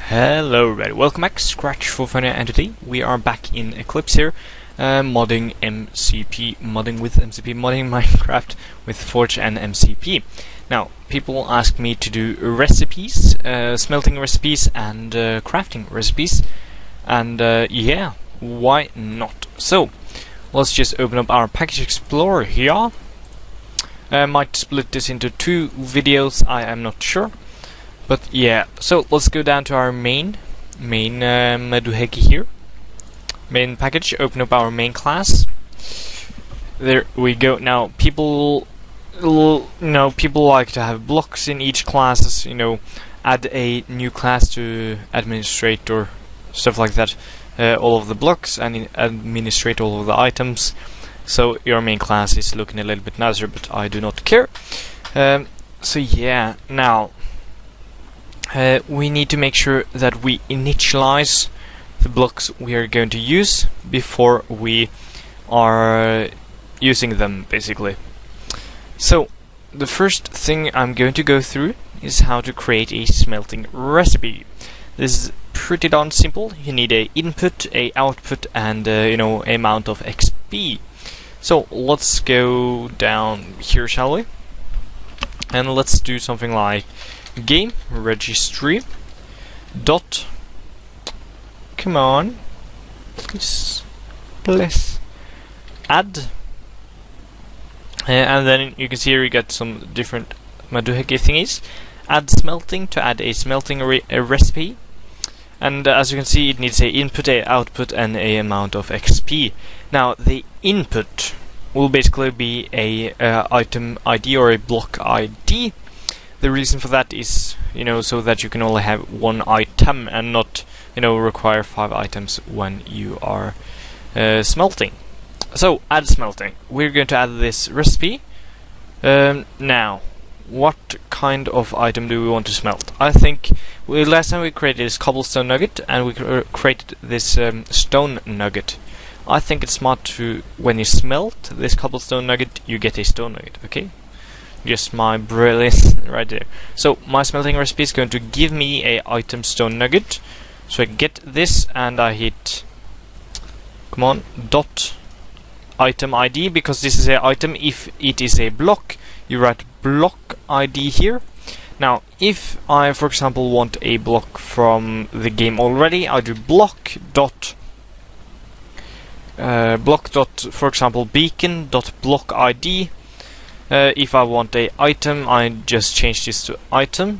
Hello everybody, welcome back, Scratch for Fun, and today we are back in Eclipse here, modding MCP, modding Minecraft with Forge and MCP. Now, people ask me to do recipes, smelting recipes and crafting recipes, and yeah, why not? So, let's just open up our Package Explorer here. Might split this into two videos, I am not sure. But yeah, so let's go down to our main Maduheki here. Main package, open up our main class. There we go. Now people like to have blocks in each class, add a new class to administrate or stuff like that. All of the blocks and administrate all of the items. So your main class is looking a little bit nicer, but I do not care. So yeah, now we need to make sure that we initialize the blocks we are going to use before we are using them, basically. So the first thing I'm going to go through is how to create a smelting recipe. This is pretty darn simple. You need a input, a output, and amount of XP. So let's go down here, shall we? And let's do something like game registry dot, come on, please add, and then you can see here you get some different Maduheki thingies. Add smelting to add a smelting recipe, and as you can see it needs a input, a output, and a amount of XP. Now the input will basically be a item ID or a block ID. The reason for that is, so that you can only have one item and not, require 5 items when you are smelting. So, add smelting. We're going to add this recipe. Now, what kind of item do we want to smelt? I think last time we created this cobblestone nugget and we created this stone nugget. I think it's smart to, when you smelt this cobblestone nugget, you get a stone nugget, okay? Just my brilliance right there. So my smelting recipe is going to give me a item stone nugget. So I get this and I hit, come on, dot item ID, because this is an item. If it is a block, you write block ID here. Now if I, for example, want a block from the game already, I do block dot for example beacon dot block ID. If I want a item, I just change this to item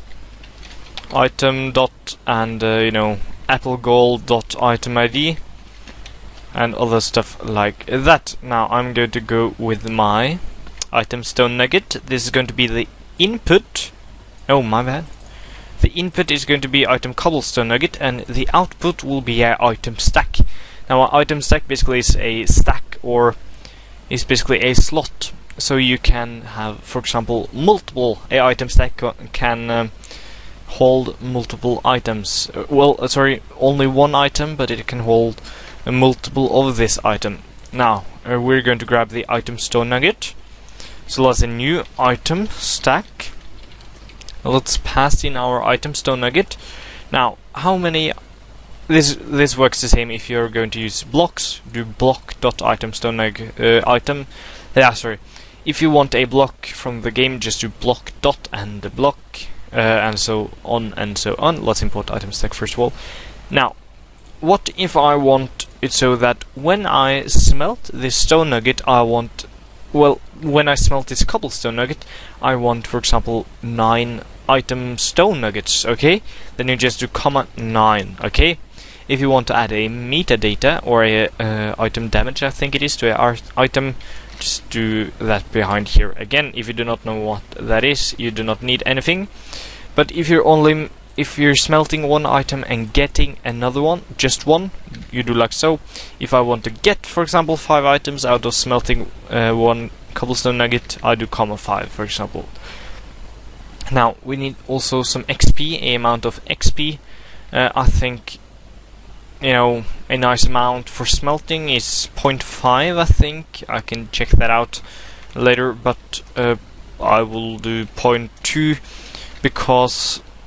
dot, and apple gold dot item ID and other stuff like that. Now I'm going to go with my item stone nugget. This is going to be the input. Oh, my bad. The input is going to be item cobblestone nugget, and the output will be a item stack. Now an item stack basically is a stack, or is basically a slot. So you can have, for example, multiple. A item stack can hold multiple items. Sorry, only one item, but it can hold multiple of this item. Now we're going to grab the item stone nugget. So let's a new item stack. Let's pass in our item stone nugget. Now, how many? This works the same if you're going to use blocks. Do block dot item stone nugget item. Sorry. If you want a block from the game, just do block dot and the block, and so on and so on. Let's import item stack first of all. Now, what if I want it so that when I smelt this stone nugget, when I smelt this cobblestone nugget, I want, for example, 9 item stone nuggets, okay? Then you just do comma 9, okay? If you want to add a metadata or a item damage, I think it is, to a item, just do that behind here. Again, if you do not know what that is, you do not need anything. But if you're smelting one item and getting another one, just one, you do like so. If I want to get, for example, 5 items out of smelting one cobblestone nugget, I do comma 5, for example. Now we need also some XP, a amount of XP. I think, a nice amount for smelting is 0.5, I think. I can check that out later, but I will do 0.2 because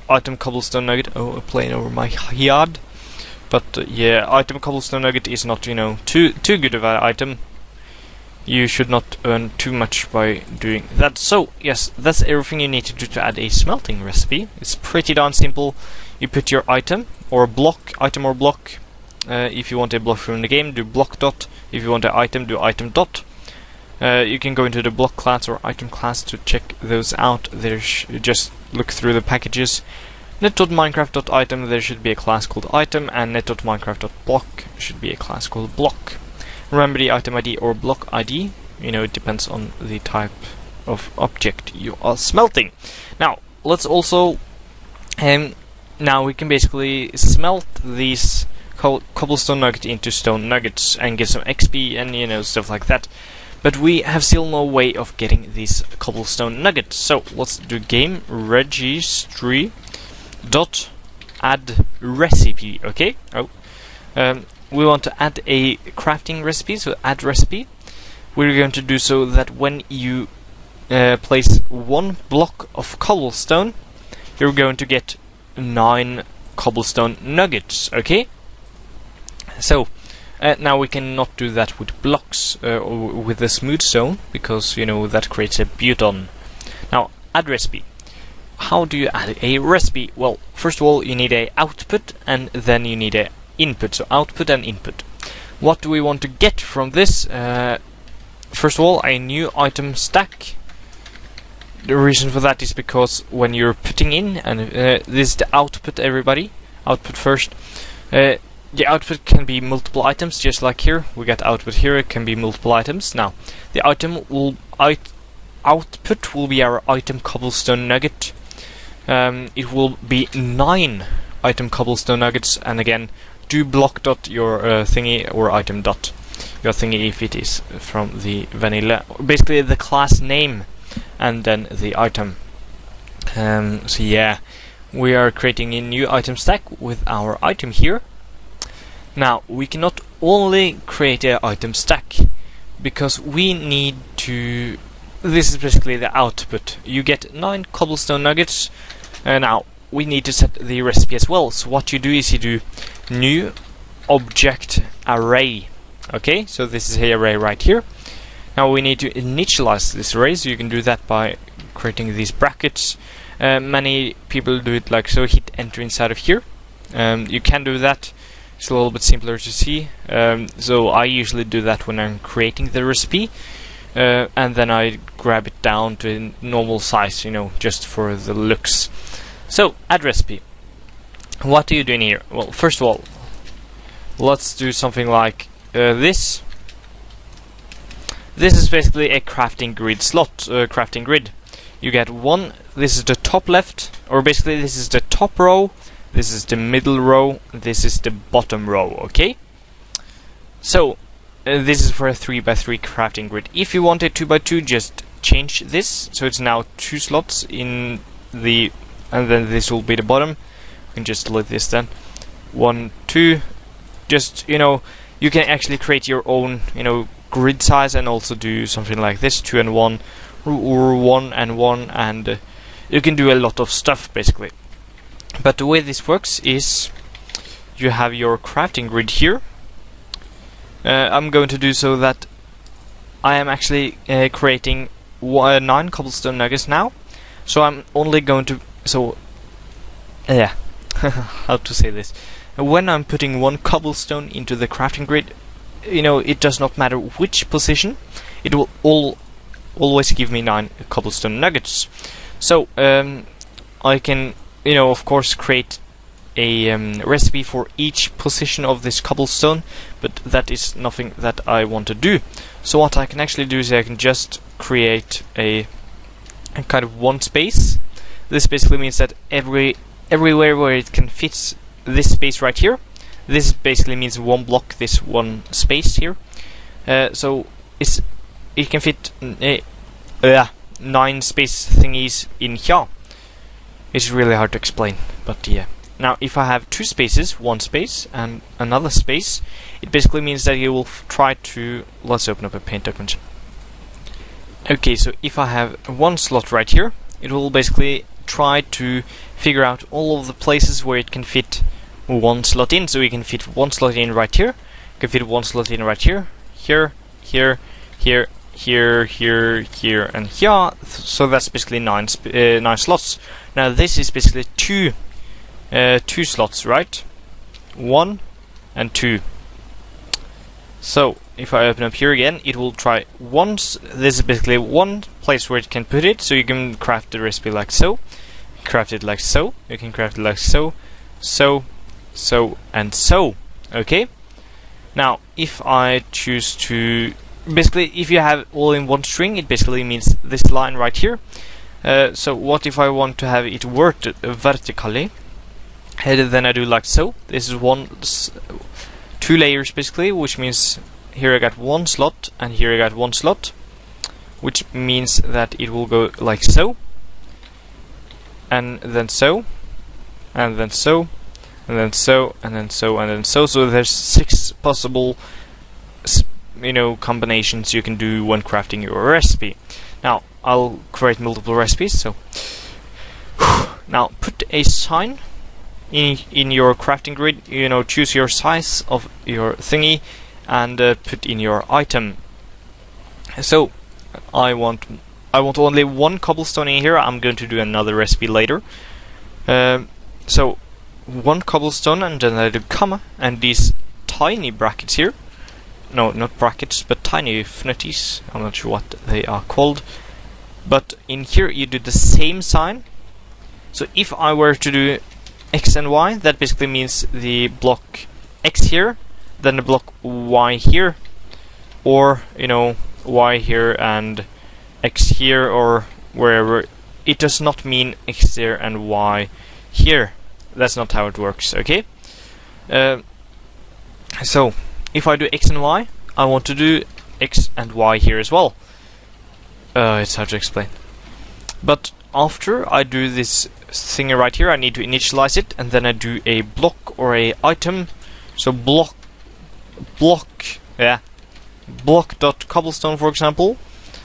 item cobblestone nugget. Oh, a plane over my yard. But yeah, item cobblestone nugget is not, you know, too good of an item. You should not earn too much by doing that. So yes, that's everything you need to do to add a smelting recipe. It's pretty darn simple. You put your item or block, if you want a block from the game, do block dot. If you want an item, do item dot. You can go into the block class or item class to check those out. Just look through the packages. Net.minecraft.item, there should be a class called item, and net.minecraft.block should be a class called block. Remember the item ID or block ID, you know, it depends on the type of object you are smelting. Now, let's also, now we can basically smelt these cobblestone nuggets into stone nuggets and get some XP and, you know, stuff like that. But we have still no way of getting these cobblestone nuggets. So let's do game registry dot add recipe. Okay. We want to add a crafting recipe, so add recipe. We're going to do so that when you place 1 block of cobblestone, you're going to get 9 cobblestone nuggets. Okay. So now we cannot do that with blocks or with the smooth stone, because, you know, that creates a button. Now, add recipe. How do you add a recipe? Well, first of all, you need a output, and then you need a input. So output and input. What do we want to get from this? First of all, a new item stack. The reason for that is because when you're putting in, and this is the output, everybody. Output first. The output can be multiple items, just like here. We got output here, it can be multiple items. Now, the output will be our item cobblestone nugget. It will be 9 item cobblestone nuggets, and again, do block dot your thingy or item dot your thingy if it is from the vanilla. Basically, the class name and then the item. So yeah, we are creating a new item stack with our item here. Now, we cannot only create an item stack, because we need to... This is basically the output. You get 9 cobblestone nuggets. Now, we need to set the recipe as well. So what you do is you do new object array. Okay, so this is the array right here. Now we need to initialize this array, so you can do that by creating these brackets. Many people do it like so, hit enter inside of here. You can do that. It's a little bit simpler to see, so I usually do that when I'm creating the recipe, and then I grab it down to a normal size, you know, just for the looks. So, add recipe. What are you doing here? Well, first of all, let's do something like this. This is basically a crafting grid slot, crafting grid. You get 1, this is the top left, or basically this is the top row, this is the middle row, this is the bottom row, okay? So, this is for a 3x3 crafting grid. If you want a 2x2, just change this, so it's now 2 slots in the, and then this will be the bottom. You can just delete this then. 1, 2, just, you know, you can actually create your own, you know, grid size and also do something like this, 2 and 1, or 1 and 1, and you can do a lot of stuff, basically. But the way this works is you have your crafting grid here. I'm going to do so that I am actually creating 9 cobblestone nuggets now. So I'm only going to... So, yeah, how to say this. When I'm putting 1 cobblestone into the crafting grid, you know, it does not matter which position, it will always give me 9 cobblestone nuggets. So, I can... you know, of course, create a recipe for each position of this cobblestone, but that is nothing that I want to do. So what I can actually do is I can just create a kind of 1 space. This basically means that everywhere where it can fit this space right here, this basically means 1 block, this 1 space here. So it can fit 9 space thingies in here. It's really hard to explain, but yeah. Now, if I have 2 spaces, 1 space and another space, it basically means that you will try to... Let's open up a paint document. Okay, so if I have 1 slot right here, it will basically try to figure out all of the places where it can fit one slot in. So we can fit one slot in right here, can fit one slot in right here, here, here, here, here, here, here, and here. So that's basically nine slots. Now this is basically two slots, right? 1 and 2. So if I open up here again, it will try once. This is basically one place where it can put it. So you can craft the recipe like so, craft it like so, you can craft it like so, so, so, and so. Okay. Now if I choose to, basically if you have all in one string, it basically means this line right here. So what if I want to have it vertically? Then I do like so. This is two layers basically, which means here I got one slot and here I got one slot, which means that it will go like so, and then so, and then so, and then so, and then so, and then so. So there's 6 possible combinations you can do when crafting your recipe. Now I'll create multiple recipes. So now put a sign in your crafting grid. Choose your size of your thingy and put in your item. So I want only one cobblestone in here. I'm going to do another recipe later. So one cobblestone, and then I do comma, and these tiny brackets here. No, not brackets, but tiny fnutties. I'm not sure what they are called. But in here you do the same sign. So if I were to do X and Y, that basically means the block X here, then the block Y here, or Y here and X here, or wherever. It does not mean X there and Y here. That's not how it works, okay? So if I do X and Y, I want to do X and Y here as well. It's hard to explain. But after I do this thing right here, I need to initialize it, and then I do a block or a item. So block dot cobblestone, for example.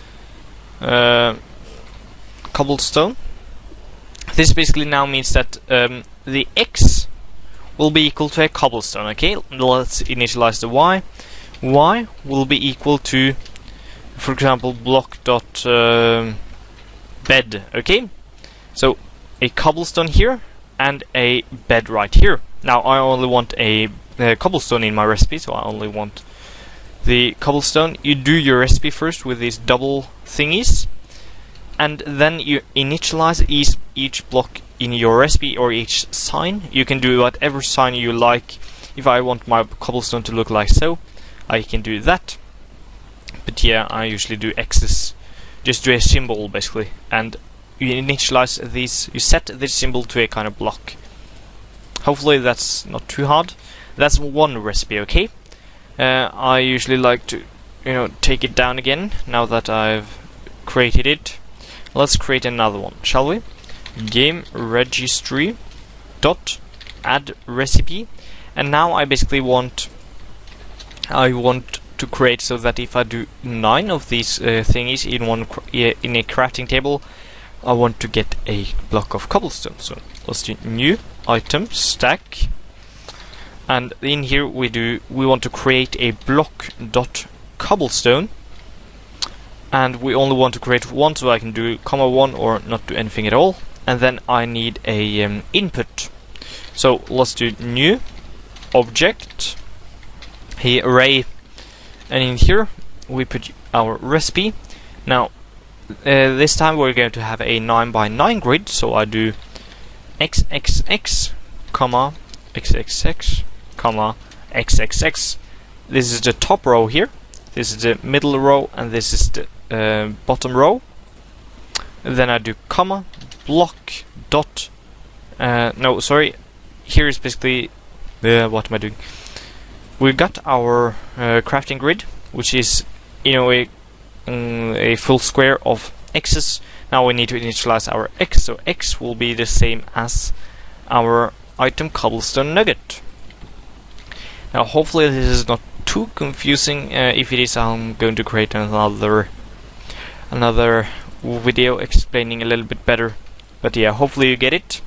Cobblestone. This basically now means that the X will be equal to a cobblestone. Okay, let's initialize the Y. Y will be equal to, for example, block dot bed. Okay, so a cobblestone here and a bed right here. Now I only want a cobblestone in my recipe, so I only want the cobblestone. You do your recipe first with these double thingies, and then you initialize each block in your recipe, or each sign. You can do whatever sign you like. If I want my cobblestone to look like so, I can do that. But yeah, I usually do X's. Just do a symbol basically, and you initialize these. You set this symbol to a kind of block. Hopefully that's not too hard. That's one recipe, okay? I usually like to, take it down again now that I've created it. Let's create another one, shall we? Game registry dot add recipe, and now I basically want to create so that if I do 9 of these thingies in a crafting table, I want to get a block of cobblestone. So let's do new item stack, and in here we want to create a block dot cobblestone, and we only want to create one, so I can do (1) or not do anything at all. And then I need a input. So let's do new object here array, and in here we put our recipe. Now this time we're going to have a 9x9 grid, so I do xxx comma xxx comma xxx. This is the top row here, this is the middle row, and this is the bottom row. And then I do comma block dot no, sorry, here is basically what am I doing? We got our crafting grid, which is a full square of x's. Now we need to initialize our x, so x will be the same as our item cobblestone nugget. Now hopefully this is not too confusing. If it is, I'm going to create another video explaining a little bit better But yeah, hopefully you get it.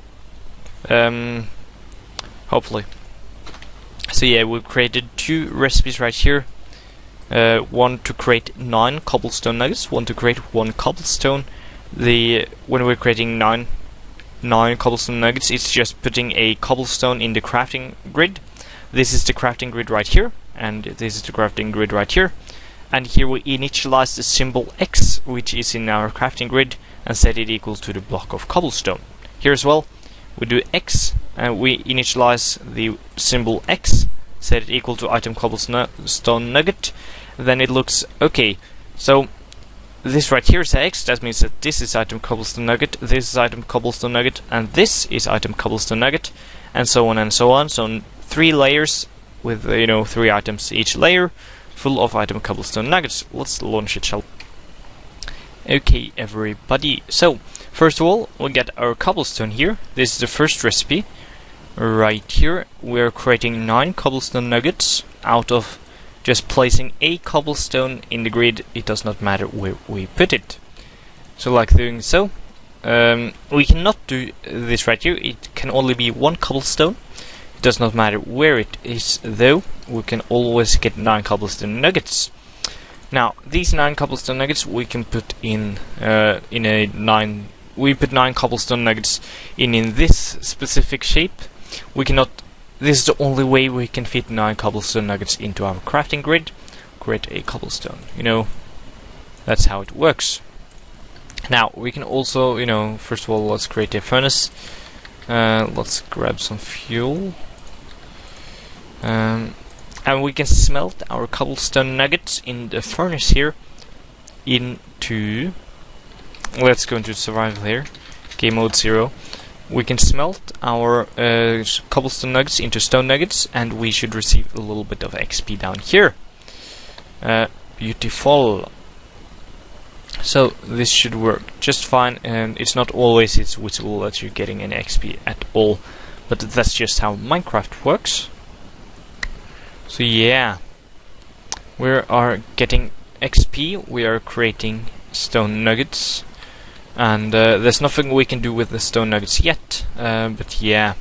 Hopefully. So yeah, we've created 2 recipes right here. One to create 9 cobblestone nuggets, one to create 1 cobblestone. When we're creating 9 cobblestone nuggets, it's just putting a cobblestone in the crafting grid. This is the crafting grid right here, and this is the crafting grid right here. And here we initialize the symbol X, which is in our crafting grid, and set it equal to the block of cobblestone. Here as well, we do X, and we initialize the symbol X, set it equal to item cobblestone nugget. Then it looks okay. So this right here is X. That means that this is item cobblestone nugget, this is item cobblestone nugget, and this is item cobblestone nugget, and so on and so on. So 3 layers with 3 items each layer, full of item cobblestone nuggets. Let's launch it, shall we? Okay, everybody. So first of all, we get our cobblestone here. This is the first recipe. Right here, we're creating 9 cobblestone nuggets out of just placing a cobblestone in the grid. It does not matter where we put it. So like doing so. We cannot do this right here. It can only be 1 cobblestone. It does not matter where it is though. We can always get 9 cobblestone nuggets. Now these 9 cobblestone nuggets we can put in we put 9 cobblestone nuggets in this specific shape. We cannot. This is the only way we can fit 9 cobblestone nuggets into our crafting grid. Create a cobblestone. That's how it works. Now we can also, first of all, let's create a furnace. Let's grab some fuel. And we can smelt our cobblestone nuggets in the furnace here into. Let's go into survival here. Game mode 0. We can smelt our cobblestone nuggets into stone nuggets, and we should receive a little bit of XP down here. Beautiful. So this should work just fine, and it's not always visible that you're getting any XP at all, but that's just how Minecraft works. So yeah, we are getting XP, we are creating stone nuggets. And there's nothing we can do with the stone nuggets yet, but yeah.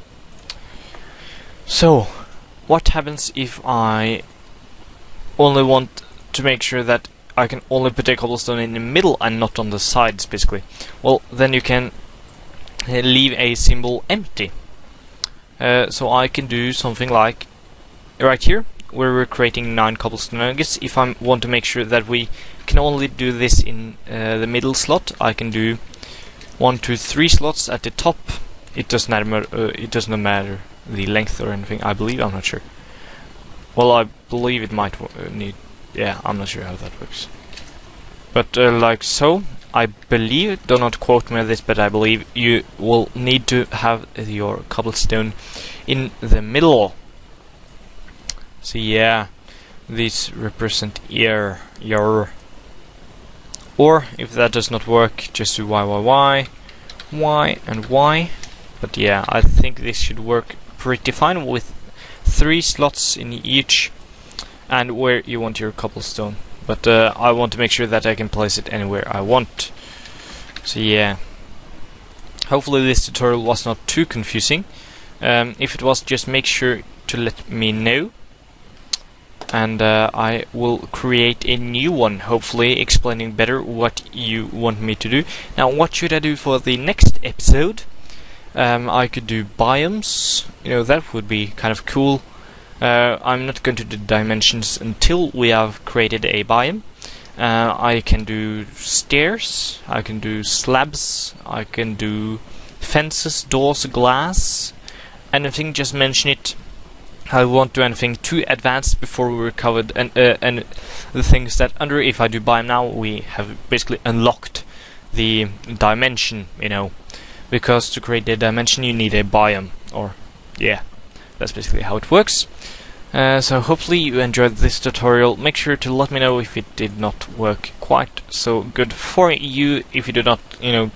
So, what happens if I only want to make sure that I can only put a cobblestone in the middle and not on the sides, basically? Well, then you can leave a symbol empty. So I can do something like right here, where we're creating 9 cobblestone nuggets. If I want to make sure that we can only do this in the middle slot, I can do 1, 2, 3 slots at the top. It does not matter the length or anything, I believe. I'm not sure. Well, I believe it might need. Yeah, I'm not sure how that works. But like so, I believe. Do not quote me on this, but I believe you will need to have your cobblestone in the middle. So yeah, these represent your. Or if that does not work, just do Y, and Y. But yeah, I think this should work pretty fine with 3 slots in each, and where you want your cobblestone. But I want to make sure that I can place it anywhere I want. So yeah, hopefully this tutorial was not too confusing. If it was, just make sure to let me know. And I will create a new one, hopefully explaining better what you want me to do. Now, what should I do for the next episode? I could do biomes, that would be kind of cool. I'm not going to do dimensions until we have created a biome. I can do stairs, I can do slabs, I can do fences, doors, glass, anything, just mention it. I won't do anything too advanced before we recovered and the things that under. If I do biome now, we have basically unlocked the dimension, because to create the dimension you need a biome, or yeah, that's basically how it works. So hopefully you enjoyed this tutorial. Make sure to let me know if it did not work quite so good for you, if you did not,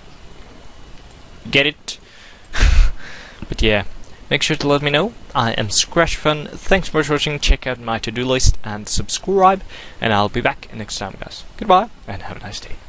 get it. But yeah, make sure to let me know. I am ScratchFun. Thanks for watching. Check out my to-do list and subscribe, and I'll be back next time, guys. Goodbye, and have a nice day.